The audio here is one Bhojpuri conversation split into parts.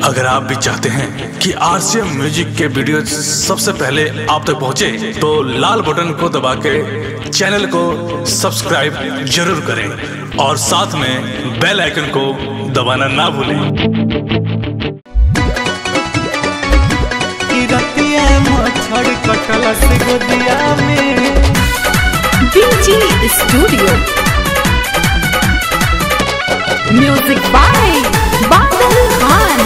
अगर आप भी चाहते हैं कि आरसीएम म्यूजिक के वीडियो सबसे पहले आप तक पहुंचे, तो लाल बटन को दबा के चैनल को सब्सक्राइब जरूर करें और साथ में बेल आइकन को दबाना ना भूलें। BG studio music by Badal Khan.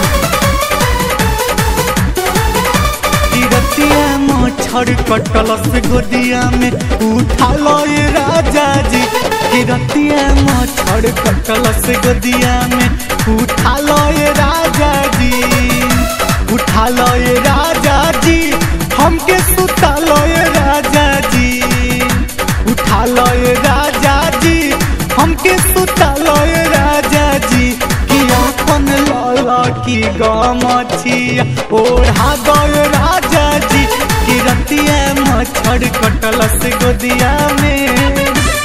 मच्छर कटलस गोदिया में उठा लो ये राजा जी। किरतिया मच्छर कटलस गोदिया में उठा लो ये राजा जी। उठा लो ये राजा जी, हमके सुता लो ये राजा जी। उठा लो ये राजा जी, हमके सुता लो ये राजा जी। कि अपन लाला की गमछिया ओढ़ा दो ये राजा जी। किरतिया मच्छर कटलस गोदिया में।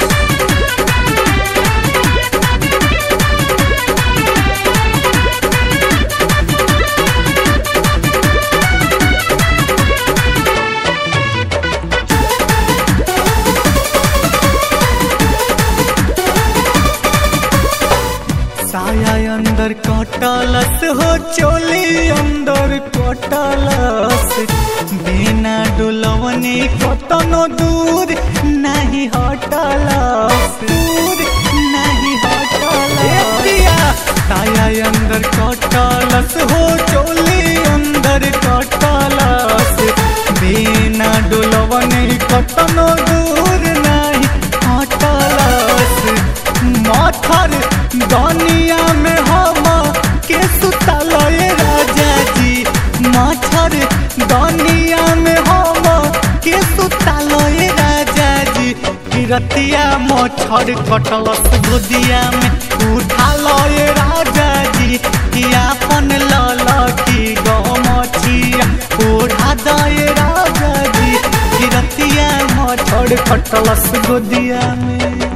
साया अंदर कटलस हो, चोली अंदर कटलस। बिना डुलवनी कतनो दूर नहीं हटलस, दूर नहीं हटलस। साया अंदर कटलस हो, चोली अंदर कटलस। बिना डुलवनी कतनो दूर नहीं हटलस। मच्छर दुनिया में हम के सुता लो ये राजा जी। मच्छर दुनिया में हम के सुता लो ये राजा जी। किरतिया मच्छर कटलस गोदिया में उठा लो ये राजा जी। कि अपन लाला की गमछिया ओढ़ा दो ये राजा जी। किरतिया मच्छर कटलस गोदिया में।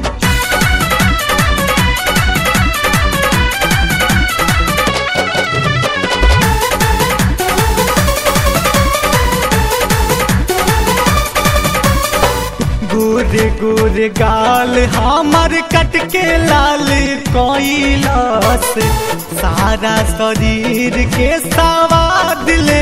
गोरे गोरे गाल हमार कट के लाल कोइलास। सारा शरीर के सवाद ले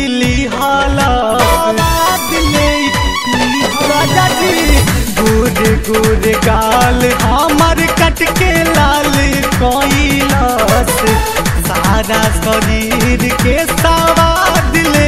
राजा जी। गोरे गोरे गाल हमार कट के लाल कोइलास। सारा शरीर के सवाद ले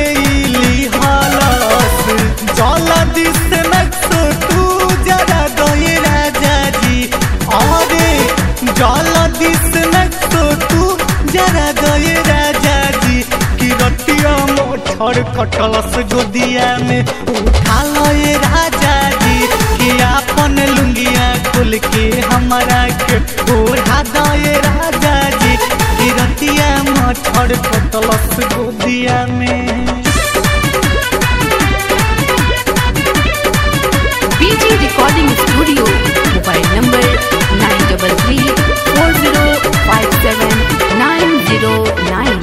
जल्दी से तू जरा दो ये राजा जी। अरे जल्दी से तू जरा दो ये राजा जी। किरतिया मच्छर कटलस गोदिया में उठा लो ये राजा जी। कि अपन लुंगिया खोल के हमारा के ओढ़ा दो ये राजा जी। किरतिया मच्छर कटलस गोदिया में। BG recording studio mobile number 9334057909।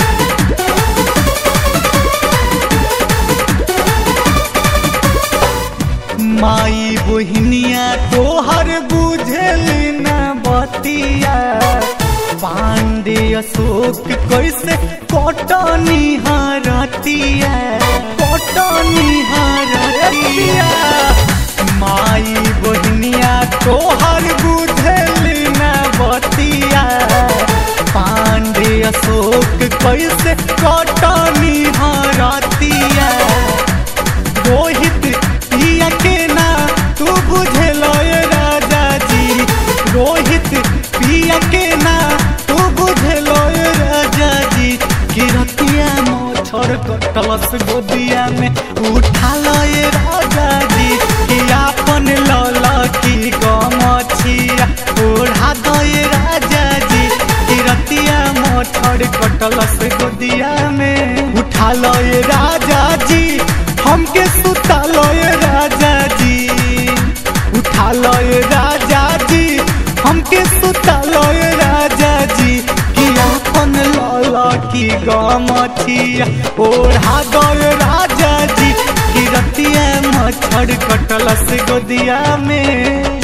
माई बहिनिया तोहर बुझेली न बतिया। पांडे अशोक कैसे कटनी हरतिया, कटनी हरतिया। माई बहिनिया तोहर बुझेली न बतिया। पांडे अशोक कैसे कटनी हरतिया। रोहित पिया के ना तू बुझेलो ये राजा जी। रोहित पिया के ना तू बुझेलो ये राजा जी। किरतिया मच्छर कटलस गोदिया में उठा लो ये राजा जी। कि अपन लाला की गमछिया ओढ़ा दो ये राजा जी। किरतिया मच्छर कटलस गोदिया में उठा लो ये राजा जी। हमके सुता लो ये राजा जी। उठा लो ये राजा जी, हमके सुता लो ये राजा जी। कि अपन लाला की गमछिया ओढ़ा गए राजा जी कि रतिया मच्छर कटलस गोदिया में।